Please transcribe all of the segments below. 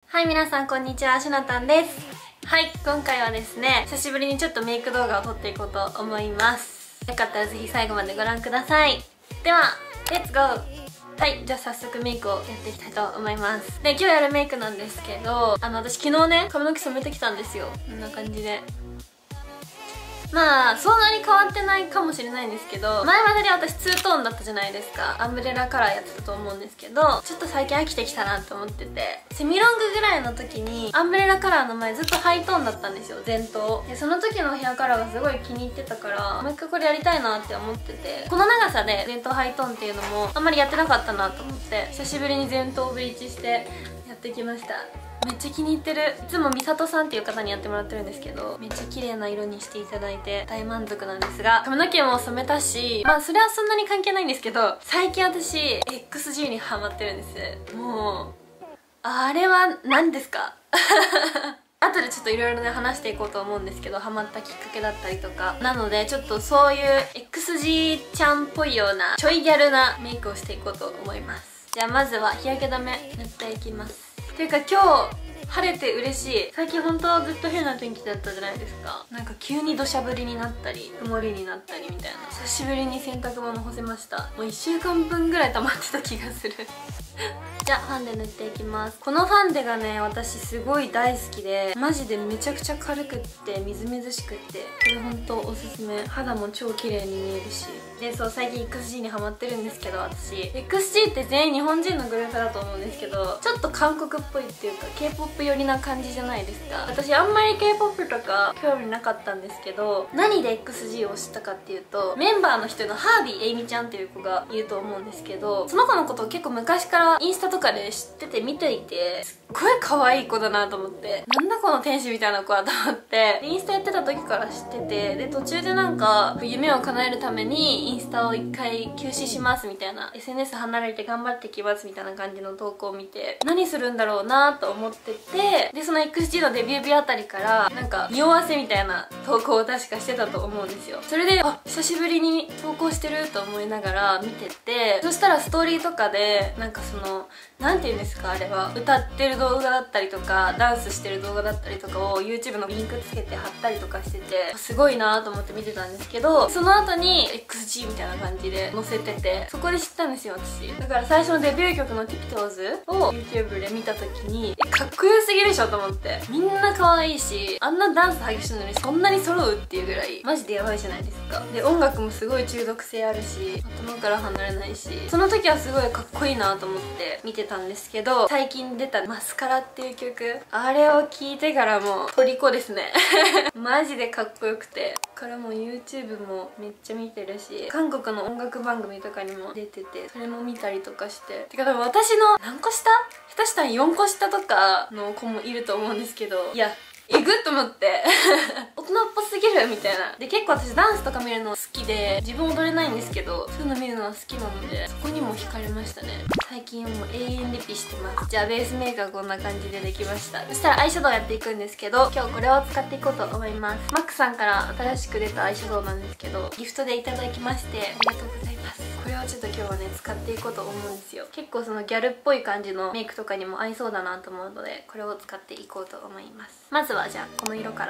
はい、皆さんこんにちは、しなたんです。はい、今回はですね、久しぶりにちょっとメイク動画を撮っていこうと思います。よかったらぜひ最後までご覧ください。では、レッツゴー。はい、じゃあ早速メイクをやっていきたいと思います。で、今日やるメイクなんですけど、私昨日ね、髪の毛染めてきたんですよ。こんな感じで。まあそんなに変わってないかもしれないんですけど、前までで私ツートーンだったじゃないですか。アンブレラカラーやってたと思うんですけど、ちょっと最近飽きてきたなって思ってて、セミロングぐらいの時にアンブレラカラーの前ずっとハイトーンだったんですよ、前頭で。その時のヘアカラーがすごい気に入ってたから、もう一回これやりたいなって思ってて、この長さで前頭ハイトーンっていうのもあんまりやってなかったなと思って、久しぶりに前頭ブリーチしてやってきました。めっちゃ気に入ってる。いつもみさとさんっていう方にやってもらってるんですけど、めっちゃ綺麗な色にしていただいて大満足なんですが、髪の毛も染めたし、まあそれはそんなに関係ないんですけど、最近私 XG にハマってるんです。もうあれは何ですか後でちょっといろいろね話していこうと思うんですけど、ハマったきっかけだったりとかなので、ちょっとそういう XG ちゃんっぽいようなちょいギャルなメイクをしていこうと思います。じゃあまずは日焼け止め塗っていきます。ていうか今日晴れて嬉しい。最近本当はずっと変な天気だったじゃないですか。なんか急に土砂降りになったり曇りになったりみたいな。久しぶりに洗濯物干せました。もう1週間分ぐらい溜まってた気がするじゃあファンデ塗っていきます。このファンデがね、私すごい大好きで、マジでめちゃくちゃ軽くってみずみずしくって、これほんとおすすめ。肌も超綺麗に見えるし。で、そう、最近 XG にハマってるんですけど、私 XG って全員日本人のグループだと思うんですけど、ちょっと韓国っぽいっていうか K-POP 寄りな感じじゃないですか。私あんまり K-POP とか興味なかったんですけど、何で XG を知ったかっていうと、メンバーの人のハービーエイミちゃんっていう子がいると思うんですけど、その子のことを結構昔からインスタとかで知ってて見ていて、すっごい可愛い子だなと思って、なんだこの天使みたいな子はと思って、インスタやってた時から知ってて、で途中でなんか夢を叶えるためにインスタを一回休止しますみたいな、 SNS 離れて頑張ってきますみたいな感じの投稿を見て、何するんだろうなと思ってて、でその XG のデビュー日あたりからなんか匂わせみたいな投稿を確かしてたと思うんですよ。それで久しぶりに投稿してると思いながら見てて、そしたらストーリーとかでなんかそのなんて言うんですか、あれは歌ってる動画だったりとかダンスしてる動画だったりとかを YouTube のリンクつけて貼ったりとかしてて、すごいなと思って見てたんですけど、その後に XG みたいな感じで載せてて、そこで知ったんですよ私。だから最初のデビュー曲の TikToks を YouTube で見た時にかっこよすぎるでしょと思って、みんな可愛いし、あんなダンス激しいのにそんなに揃うっていうぐらいマジでやばいじゃないですか。で音楽もすごい中毒性あるし、頭から離れないし、その時はすごいかっこいいなと思って見てたんですけど、最近出た「マスカラ」っていう曲、あれを聴いてからもう虜ですねマジでかっこよくて、からも YouTube もめっちゃ見てるし、韓国の音楽番組とかにも出てて、それも見たりとかして、てか多分私の何個下、下手したら4個下とかの子もいると思うんですけど、いやえぐっと思って大人っぽすぎるみたいな。で結構私ダンスとか見るの好きで、自分踊れないんですけどそういうの見るのは好きなので、そこにも惹かれましたね。最近もう永遠リピしてます。じゃあベースメイクはこんな感じでできました。そしたらアイシャドウやっていくんですけど、今日これを使っていこうと思います。マックさんから新しく出たアイシャドウなんですけど、ギフトでいただきましてありがとうございます。これをちょっと今日はね使っていこうと思うんですよ。結構そのギャルっぽい感じのメイクとかにも合いそうだなと思うので、これを使っていこうと思います。まずはじゃあこの色から。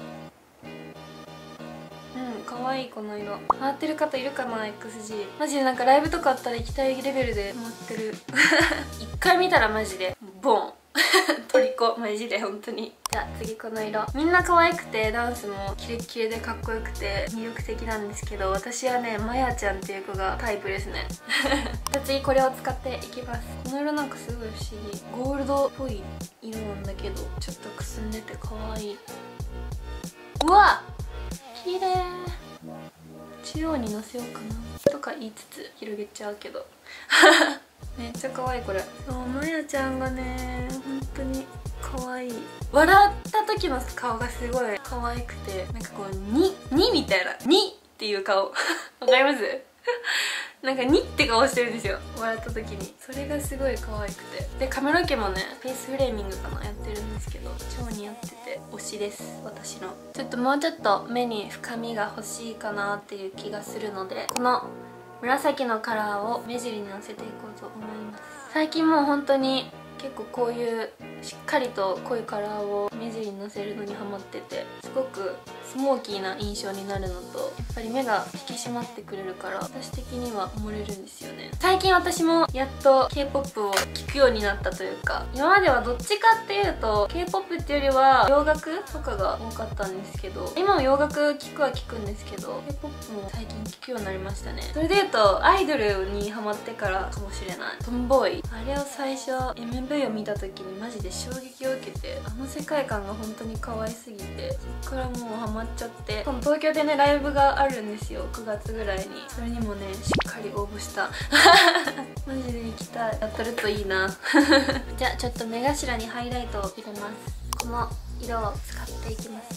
可愛いこの色。回ってる方いるかな XG。 マジでなんかライブとかあったら行きたいレベルで回ってる一回見たらマジでボン虜、マジで本当に。じゃあ次この色。みんな可愛くてダンスもキレッキレでかっこよくて魅力的なんですけど、私はねマヤちゃんっていう子がタイプですねじゃあ次これを使っていきます。この色なんかすごい不思議、ゴールドっぽい色なんだけどちょっとくすんでて可愛い。うわ綺麗。中央にのせようかなとか言いつつ広げちゃうけどめっちゃ可愛いこれ。そう、まやちゃんがね本当に可愛い。笑った時の顔がすごい可愛くて、なんかこうにみたいな、にっていう顔わかりますなんかにって顔してるんですよ、笑った時に。それがすごい可愛くて。で髪の毛もねフェイスフレーミングかなやってるんですけど、超似合ってて推しです私の。ちょっともうちょっと目に深みが欲しいかなっていう気がするので、この紫のカラーを目尻にのせていこうと思います。最近もう本当に結構こういうしっかりと濃いカラーを目尻にのせるのにハマってて、すごくスモーキーな印象になるのと、やっぱり目が引き締まってくれるから私的には盛れるんですよね。最近私もやっと K-POP を聴くようになったというか、今まではどっちかっていうと K-POP っていうよりは洋楽とかが多かったんですけど、今も洋楽聴くは聴くんですけど K-POP も最近聴くようになりましたね。それでいうとアイドルにハマってからかもしれない。トムボーイ、あれを最初 MV を見た時にマジで衝撃を受けて、あの世界観が本当に可愛すぎて、そっからもうハマっちゃって、今度東京でねライブがあるんですよ、9月ぐらいに。それにもねしっかり応募したマジで行きたい。やってるといいなじゃあちょっと目頭にハイライトを入れます。この色を使っていきます。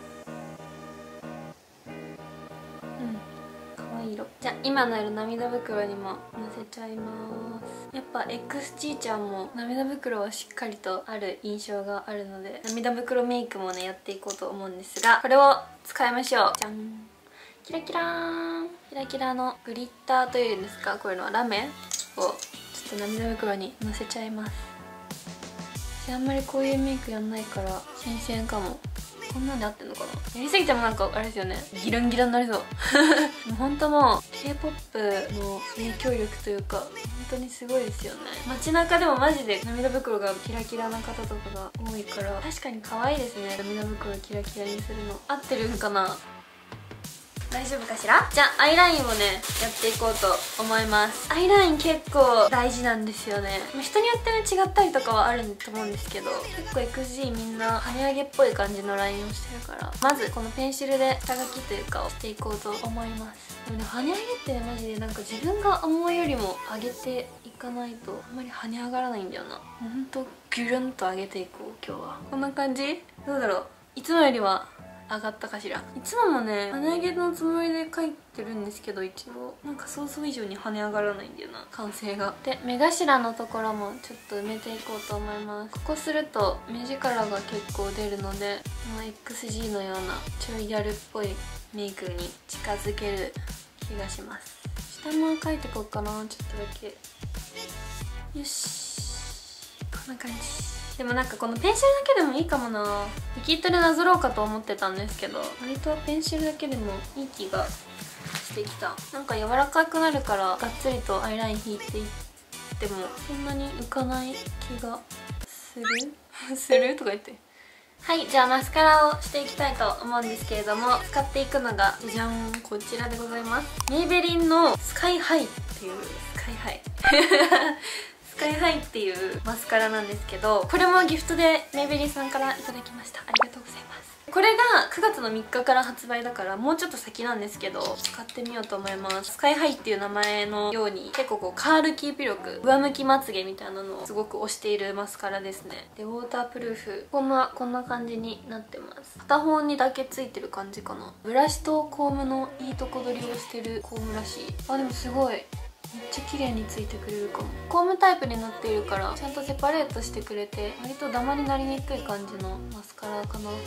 色。じゃあ今の色涙袋にものせちゃいます。やっぱ XG ちゃんも涙袋はしっかりとある印象があるので、涙袋メイクもねやっていこうと思うんですが、これを使いましょう。じゃん、キラキラーン。キラキラのグリッターというんですか、こういうのはラメをちょっと涙袋にのせちゃいます。私あんまりこういうメイクやんないから新鮮かも。こんなんで合ってんのかな。やりすぎてもなんかあれですよね、ギランギラになりそうもうほんともう K-POP の影響力というか本当にすごいですよね。街中でもマジで涙袋がキラキラな方とかが多いから、確かに可愛いですね。涙袋キラキラにするの合ってるんかな、大丈夫かしら。じゃあアイラインをねやっていこうと思います。アイライン結構大事なんですよね。人によってね違ったりとかはあると思うんですけど、結構 XG みんな跳ね上げっぽい感じのラインをしてるから、まずこのペンシルで下書きというかをしていこうと思います。でもね、跳ね上げってねマジでなんか自分が思うよりも上げていかないとあんまり跳ね上がらないんだよな。ほんとギュルンと上げていこう今日は。こんな感じ。どうだろう、いつもよりは上がったかしら。いつももね跳ね上げのつもりで描いてるんですけど、一応なんか想像以上に跳ね上がらないんだよな、完成が。で目頭のところもちょっと埋めていこうと思います。ここすると目力が結構出るので、XG のようなちょいギャルっぽいメイクに近づける気がします。下も描いていこうかな、ちょっとだけ。よし、こんな感じ。でもなんかこのペンシルだけでもいいかもな。リキッドでなぞろうかと思ってたんですけど、割とペンシルだけでもいい気がしてきた。なんか柔らかくなるからがっつりとアイライン引いていってもそんなに浮かない気がするするとか言って。はい、じゃあマスカラをしていきたいと思うんですけれども、使っていくのがじゃじゃん、こちらでございます。メイベリンのスカイハイっていう、スカイハイスカイハイっていうマスカラなんですけど、これもギフトでメイベリンさんからいただきました。ありがとうございます。これが9月の3日から発売だからもうちょっと先なんですけど、使ってみようと思います。スカイハイっていう名前のように結構こうカールキープ力、上向きまつげみたいなのをすごく推しているマスカラですね。でウォータープルーフ、こんな感じになってます。片方にだけついてる感じかな。ブラシとコームのいいとこ取りをしてるコームらしい。あ、でもすごいめっちゃ綺麗についてくれるかも。コームタイプになっているからちゃんとセパレートしてくれて、割とダマになりにくい感じのマスカラかな。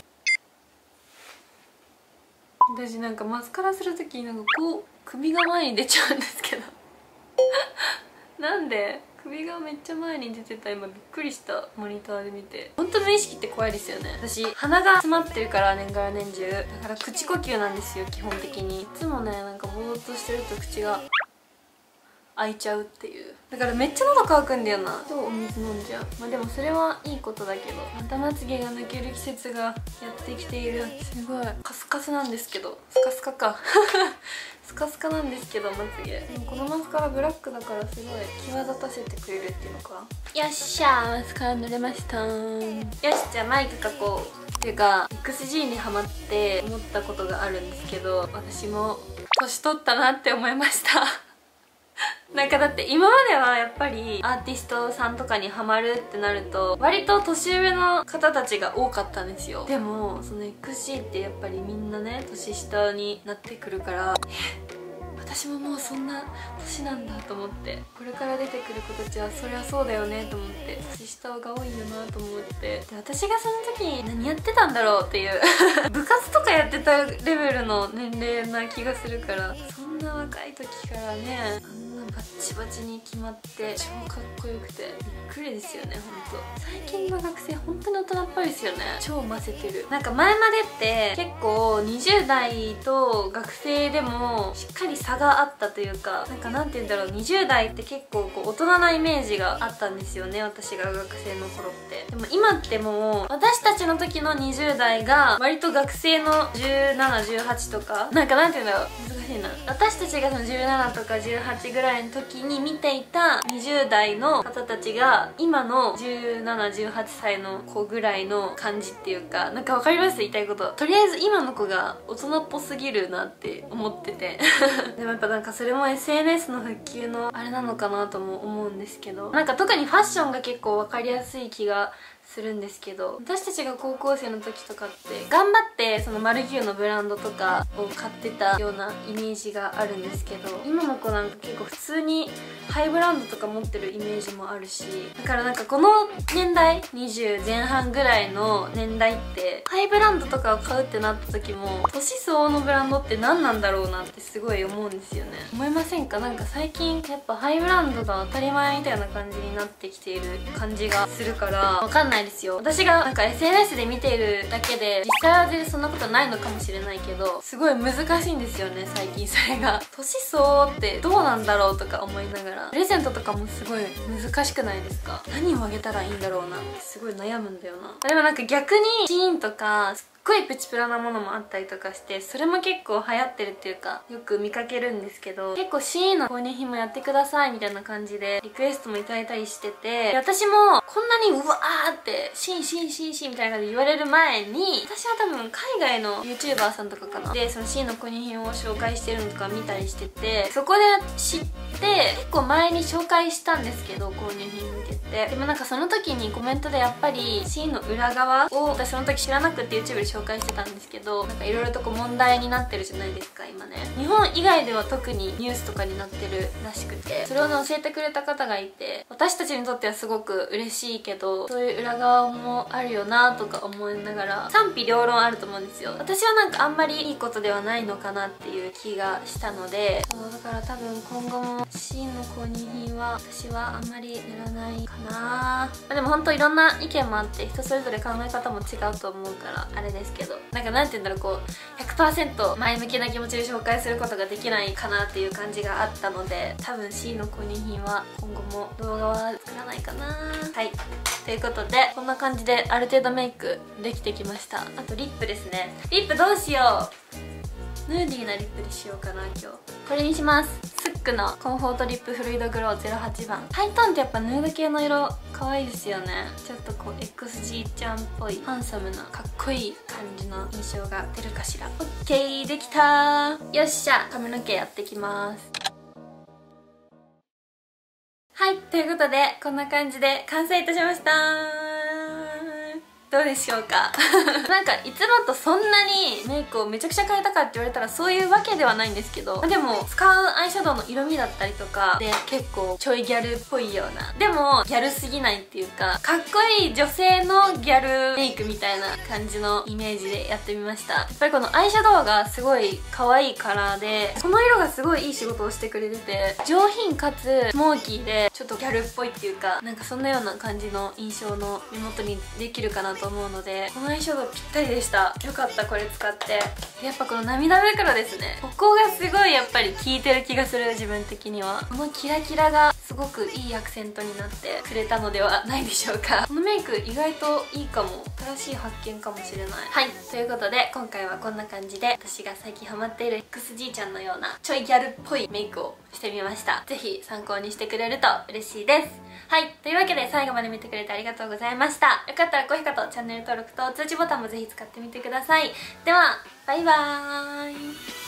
私なんかマスカラするときなんかこう首が前に出ちゃうんですけどなんで首がめっちゃ前に出てた。今びっくりした、モニターで見て。本当の意識って怖いですよね。私鼻が詰まってるから年がら年中、だから口呼吸なんですよ基本的に。いつもねなんかぼーっとしてると口が開いちゃうっていう。だからめっちゃ喉乾くんだよな。超お水飲んじゃう。まあでもそれはいいことだけど、またまつげが抜ける季節がやってきている。すごいカスカスなんですけど、スカスカかスカスカなんですけどまつげ。でもこのマスカラブラックだからすごい際立たせてくれるっていうのか。よっしゃー、マスカラ塗れました。よし、じゃあマイク描こう。っていうか XG にハマって思ったことがあるんですけど、私も年取ったなって思いましたなんかだって今まではやっぱりアーティストさんとかにハマるってなると割と年上の方たちが多かったんですよ。でもその XG ってやっぱりみんなね年下になってくるから、私ももうそんな年なんだと思って、これから出てくる子たちはそりゃそうだよねと思って、年下が多いよなと思って。で私がその時に何やってたんだろうっていう部活とかやってたレベルの年齢な気がするから、そんな若い時からねあんなババッチバチに決まって超かっこよくてびっくりですよね。ほんと最近の学生本当に大人っぽいですよね。超ませてる。なんか前までって結構20代と学生でもしっかり差があったというか、なんかなんて言うんだろう、20代って結構こう大人なイメージがあったんですよね、私が学生の頃って。でも今ってもう私たちの時の20代が割と学生の17、18とか、なんかなんて言うんだろう、難しいな。私たちがその17とか18ぐらいの時に見ていた20代の方たちが今の17、18歳の子ぐらいの感じっていうか、なんかわかります言いたいこと。とりあえず今の子が大人っぽすぎるなって思っててでもやっぱなんかそれも SNS の普及のあれなのかなとも思うんですけど、なんか特にファッションが結構わかりやすい気がするんですけど、私たちが高校生の時とかって頑張ってそのマルキューのブランドとかを買ってたようなイメージがあるんですけど、今の子なんか結構普通にハイブランドとか持ってるイメージもあるし、だからなんかこの年代20前半ぐらいの年代ってハイブランドとかを買うってなった時も年相応のブランドって何なんだろうなってすごい思うんですよね。思いませんか？なんか最近やっぱハイブランドが当たり前みたいな感じになってきている感じがするから、わかんないですよ。私がなんか SNS で見ているだけで実際は全然そんなことないのかもしれないけど、すごい難しいんですよね最近それが。年相応ってどうなんだろうとか思いながら、プレゼントとかもすごい難しくないですか？何をあげたらいいんだろうなってすごい悩むんだよな。でもなんか逆にシーンとかすっごいプチプラなものもあったりとかして、それも結構流行ってるっていうかよく見かけるんですけど、結構シーンの購入品もやってくださいみたいな感じでリクエストもいただいたりしてて、で私もこんなにうわーってシーンみたいな感じで言われる前に、私は多分海外の YouTuber さんとかかなでそのシーンの購入品を紹介してるのとか見たりしてて、そこで知って結構前に紹介したんですけど、購入品見てて、でもなんかその時にコメントでやっぱりシーンの裏側を私その時知らなくて YouTube で紹介してたんですけど、なんかいろいろとこう問題になってるじゃないですか今ね。日本以外では特にニュースとかになってるらしくて、それをね教えてくれた方がいて、私たちにとってはすごく嬉しいけどそういう裏側もあるよなとか思いながら、賛否両論あると思うんですよ。私はなんかあんまりいいことではないのかなっていう気がしたので、そうだから多分今後もシーンの購入品は私はあんまりやらないかな。でも本当いろんな意見もあって人それぞれ考え方も違うと思うからあれですけど、なんかなんて言うんだろう、こう 100% 前向きな気持ちで紹介することができないかなっていう感じがあったので、多分 C の購入品は今後も動画は作らないかな。はい、ということでこんな感じである程度メイクできてきました。あとリップですね。リップどうしよう、ヌーディーなリップにしようかな今日。これにします。スックのコンフォートリップフルイドグロー08番。ハイトーンってやっぱヌード系の色可愛いですよね。ちょっとこう XG ちゃんっぽいハンサムなかっこいい感じの印象が出るかしら。 OK できたー。よっしゃ、髪の毛やってきます。はい、ということでこんな感じで完成いたしました。どうでしょうかなんかいつもとそんなにメイクをめちゃくちゃ変えたかって言われたらそういうわけではないんですけど、でも使うアイシャドウの色味だったりとかで結構ちょいギャルっぽいような、でもギャルすぎないっていうかかっこいい女性のギャルメイクみたいな感じのイメージでやってみました。やっぱりこのアイシャドウがすごい可愛いカラーで、この色がすごいいい仕事をしてくれてて、上品かつスモーキーでちょっとギャルっぽいっていうか、なんかそんなような感じの印象の目元にできるかなと思うので、このアイシャドウぴったりでした。よかった、これ使って。やっぱこの涙袋ですね、ここがすごいやっぱり効いてる気がする。自分的にはこのキラキラがすごくいいアクセントになってくれたのではないでしょうか。このメイク意外といいかも。新しい発見かもしれない。はい、ということで今回はこんな感じで私が最近ハマっている XG ちゃんのようなちょいギャルっぽいメイクをしてみました。ぜひ参考にしてくれると嬉しいです。はい、というわけで最後まで見てくれてありがとうございました。よかったら高評価とチャンネル登録と通知ボタンもぜひ使ってみてください。ではバイバーイ。